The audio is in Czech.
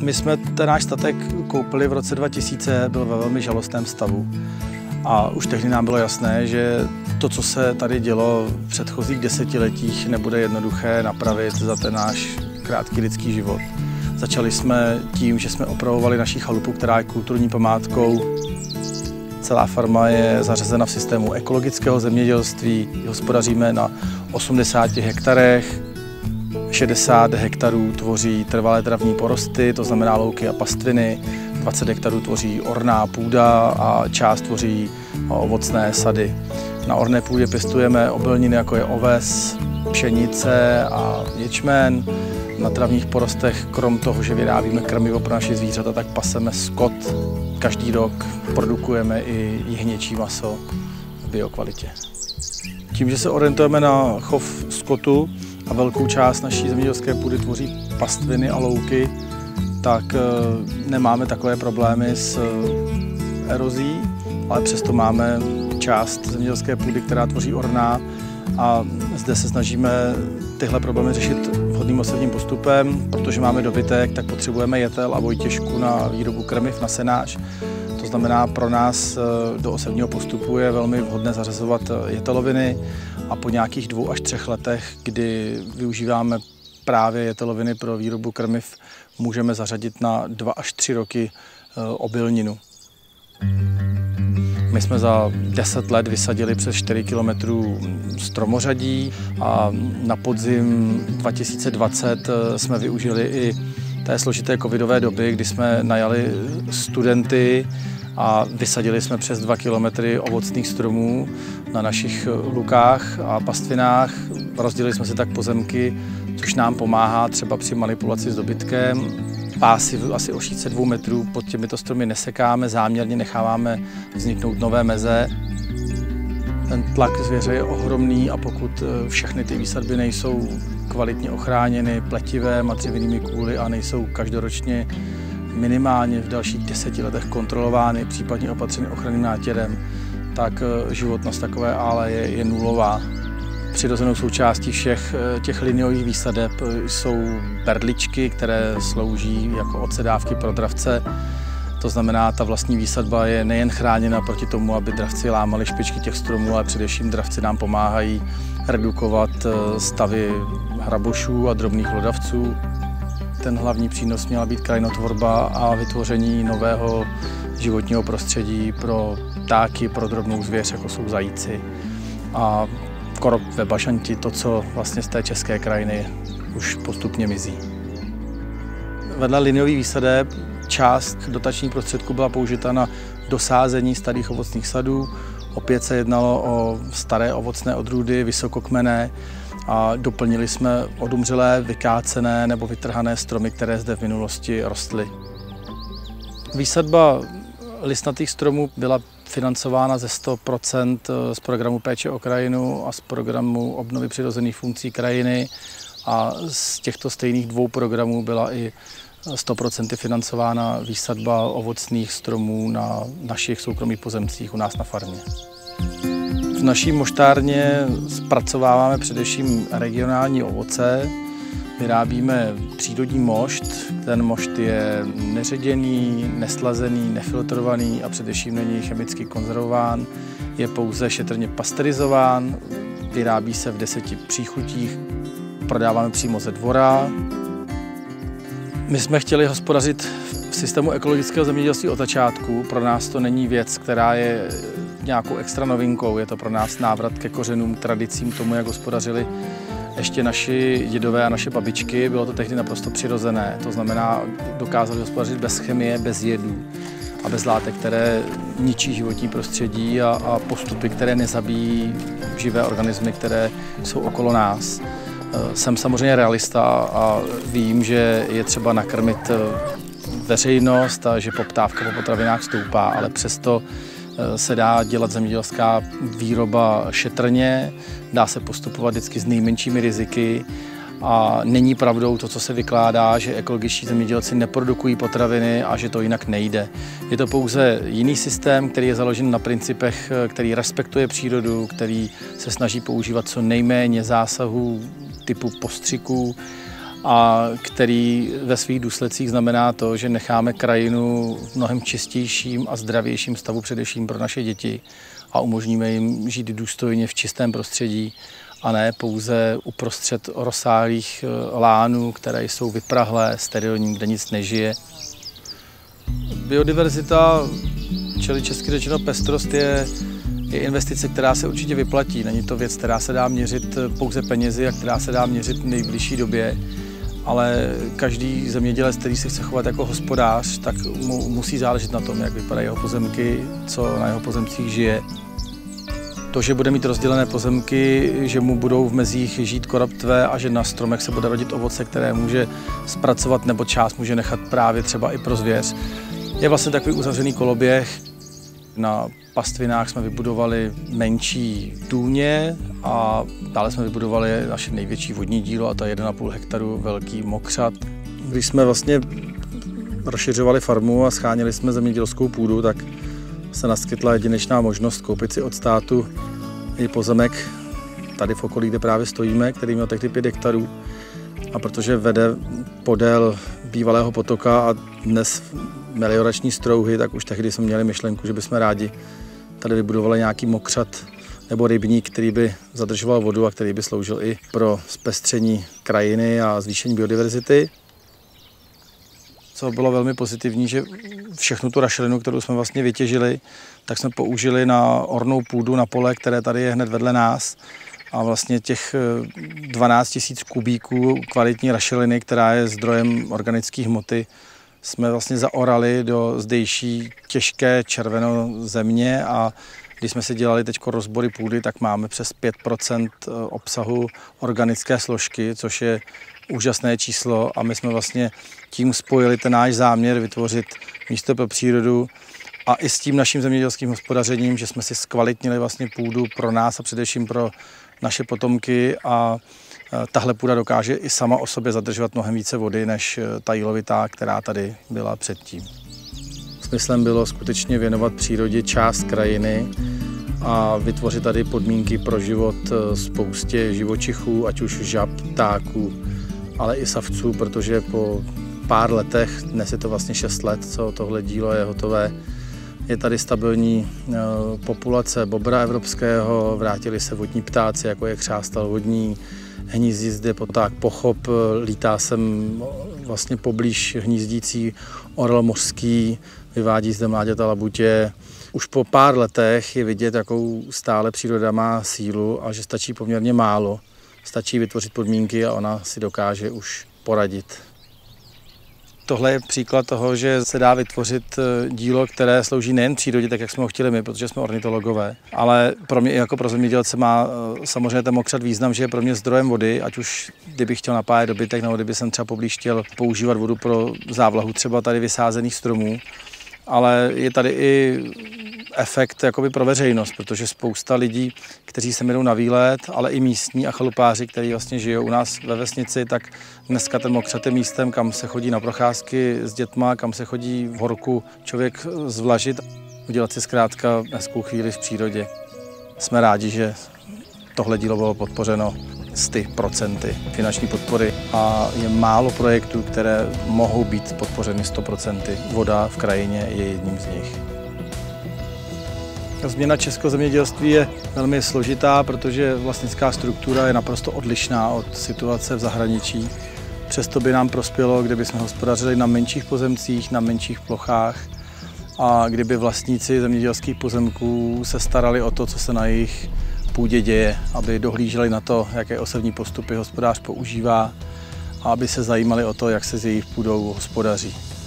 My jsme ten náš statek koupili v roce 2000, byl ve velmi žalostném stavu. A už tehdy nám bylo jasné, že to, co se tady dělo v předchozích desetiletích, nebude jednoduché napravit za ten náš krátký lidský život. Začali jsme tím, že jsme opravovali naši chalupu, která je kulturní památkou. Celá farma je zařazena v systému ekologického zemědělství. Hospodaříme na 80 hektarech. 60 hektarů tvoří trvalé travní porosty, to znamená louky a pastviny. 20 hektarů tvoří orná půda a část tvoří ovocné sady. Na orné půdě pěstujeme obilniny, jako je oves, pšenice a ječmen. Na travních porostech, krom toho, že vyrábíme krmivo pro naše zvířata, tak paseme skot. Každý rok produkujeme i jehněčí maso v biokvalitě. Tím, že se orientujeme na chov skotu a velkou část naší zemědělské půdy tvoří pastviny a louky, tak nemáme takové problémy s erozí, ale přesto máme část zemědělské půdy, která tvoří orná, a zde se snažíme tyhle problémy řešit vhodným osevním postupem. Protože máme dobytek, tak potřebujeme jetel a vojtěžku na výrobu krmiv, na senáž. To znamená, pro nás do osevního postupu je velmi vhodné zařazovat jeteloviny a po nějakých 2 až 3 letech, kdy využíváme právě jeteloviny pro výrobu krmiv, můžeme zařadit na 2 až 3 roky obilninu. My jsme za 10 let vysadili přes 4 kilometrů stromořadí a na podzim 2020 jsme využili i té složité covidové doby, kdy jsme najali studenty a vysadili jsme přes 2 kilometry ovocných stromů na našich lukách a pastvinách. Rozdělili jsme si tak pozemky, což nám pomáhá třeba při manipulaci s dobytkem. Pásy asi o šířce 2 metrů pod těmito stromy nesekáme, záměrně necháváme vzniknout nové meze. Ten tlak zvěře je ohromný a pokud všechny ty výsadby nejsou kvalitně ochráněny pletivem a dřevěnými kůly a nejsou každoročně minimálně v dalších 10 letech kontrolovány, případně opatřeny ochranným nátěrem, tak životnost takové ále je nulová. Přirozenou součástí všech těch liniových výsadeb jsou berličky, které slouží jako odsedávky pro dravce. To znamená, ta vlastní výsadba je nejen chráněna proti tomu, aby dravci lámali špičky těch stromů, ale především dravci nám pomáhají redukovat stavy hrabošů a drobných hlodavců. Ten hlavní přínos měla být krajinotvorba a vytvoření nového životního prostředí pro ptáky, pro drobnou zvěř, jako jsou zajíci. A korop ve bašanti, to, co vlastně z té české krajiny už postupně mizí. Vedle liniových výsadeb část dotačních prostředků byla použita na dosázení starých ovocných sadů. Opět se jednalo o staré ovocné odrůdy, vysokokmenné, a doplnili jsme odumřelé, vykácené nebo vytrhané stromy, které zde v minulosti rostly. Výsadba listnatých stromů byla financována ze 100% z programu péče o krajinu a z programu obnovy přirozených funkcí krajiny, a z těchto stejných 2 programů byla i 100% financována výsadba ovocných stromů na našich soukromých pozemcích u nás na farmě. V naší moštárně zpracováváme především regionální ovoce. Vyrábíme přírodní mošt. Ten mošt je neředěný, neslazený, nefiltrovaný a především není chemicky konzervován. Je pouze šetrně pasterizován, vyrábí se v 10 příchutích, prodáváme přímo ze dvora. My jsme chtěli hospodařit v systému ekologického zemědělství od začátku. Pro nás to není věc, která je nějakou extra novinkou. Je to pro nás návrat ke kořenům, tradicím, tomu, jak hospodařili ještě naši dědové a naše babičky. Bylo to tehdy naprosto přirozené. To znamená, dokázali hospodařit bez chemie, bez jedů a bez látek, které ničí životní prostředí a postupy, které nezabíjí živé organismy, které jsou okolo nás. Jsem samozřejmě realista a vím, že je třeba nakrmit veřejnost a že poptávka po potravinách stoupá, ale přesto se dá dělat zemědělská výroba šetrně, dá se postupovat vždycky s nejmenšími riziky a není pravdou to, co se vykládá, že ekologičtí zemědělci neprodukují potraviny a že to jinak nejde. Je to pouze jiný systém, který je založen na principech, který respektuje přírodu, který se snaží používat co nejméně zásahů typu postřiků a který ve svých důsledcích znamená to, že necháme krajinu v mnohem čistějším a zdravějším stavu především pro naše děti a umožníme jim žít důstojně v čistém prostředí a ne pouze uprostřed rozsáhlých lánů, které jsou vyprahlé, sterilní, kde nic nežije. Biodiverzita, čili česky řečeno pestrost, je investice, která se určitě vyplatí. Není to věc, která se dá měřit pouze penězi a která se dá měřit v nejbližší době, ale každý zemědělec, který se chce chovat jako hospodář, tak mu musí záležet na tom, jak vypadají jeho pozemky, co na jeho pozemcích žije. To, že bude mít rozdělené pozemky, že mu budou v mezích žít koroptve a že na stromech se bude rodit ovoce, které může zpracovat nebo část může nechat právě třeba i pro zvěř, je vlastně takový uzavřený koloběh. Na pastvinách jsme vybudovali menší důně a dále jsme vybudovali naše největší vodní dílo, a to je 1,5 hektaru velký mokřad. Když jsme vlastně rozšiřovali farmu a scháněli jsme zemědělskou půdu, tak se naskytla jedinečná možnost koupit si od státu i pozemek tady v okolí, kde právě stojíme, který měl tehdy 5 hektarů. A protože vede podél bývalého potoka a dnes meliorační strouhy, tak už tehdy jsme měli myšlenku, že bychom rádi tady vybudovali nějaký mokřad nebo rybník, který by zadržoval vodu a který by sloužil i pro zpestření krajiny a zvýšení biodiverzity. Co bylo velmi pozitivní, že všechnu tu rašelinu, kterou jsme vlastně vytěžili, tak jsme použili na ornou půdu na pole, které tady je hned vedle nás. A vlastně těch 12 000 kubíků kvalitní rašeliny, která je zdrojem organické hmoty, jsme vlastně zaorali do zdejší těžké červenozemě, a když jsme si dělali teď rozbory půdy, tak máme přes 5% obsahu organické složky, což je úžasné číslo, a my jsme vlastně tím spojili ten náš záměr vytvořit místo pro přírodu a i s tím naším zemědělským hospodařením, že jsme si zkvalitnili vlastně půdu pro nás a především pro naše potomky, a tahle půda dokáže i sama o sobě zadržovat mnohem více vody než ta jílovitá, která tady byla předtím. Smyslem bylo skutečně věnovat přírodě část krajiny a vytvořit tady podmínky pro život spoustě živočichů, ať už žab, ptáků, ale i savců, protože po pár letech, dnes je to vlastně 6 let, co tohle dílo je hotové, je tady stabilní populace bobra evropského, vrátili se vodní ptáci, jako je křástal vodní, hnízdí zde poták pochop, lítá sem vlastně poblíž hnízdící orel mořský, vyvádí zde mláďata labutě. Už po pár letech je vidět, jakou stále příroda má sílu a že stačí poměrně málo. Stačí vytvořit podmínky a ona si dokáže už poradit. Tohle je příklad toho, že se dá vytvořit dílo, které slouží nejen přírodě, tak jak jsme ho chtěli my, protože jsme ornitologové, ale pro mě i jako pro zemědělce má samozřejmě ten mokřad význam, že je pro mě zdrojem vody, ať už kdybych chtěl napájet dobytek, nebo kdyby jsem třeba poblíž chtěl používat vodu pro závlahu třeba tady vysázených stromů, ale je tady i efekt jakoby pro veřejnost, protože spousta lidí, kteří se jdou na výlet, ale i místní a chalupáři, kteří vlastně žijou u nás ve vesnici, tak dneska ten mokřad je místem, kam se chodí na procházky s dětma, kam se chodí v horku člověk zvlažit, udělat si zkrátka hezkou chvíli v přírodě. Jsme rádi, že tohle dílo bylo podpořeno 100% finanční podpory a je málo projektů, které mohou být podpořeny 100%. Voda v krajině je jedním z nich. Změna českého zemědělství je velmi složitá, protože vlastnická struktura je naprosto odlišná od situace v zahraničí. Přesto by nám prospělo, kdyby jsme hospodařili na menších pozemcích, na menších plochách a kdyby vlastníci zemědělských pozemků se starali o to, co se na jejich půdě děje, aby dohlíželi na to, jaké osevní postupy hospodář používá a aby se zajímali o to, jak se s jejich půdou hospodaří.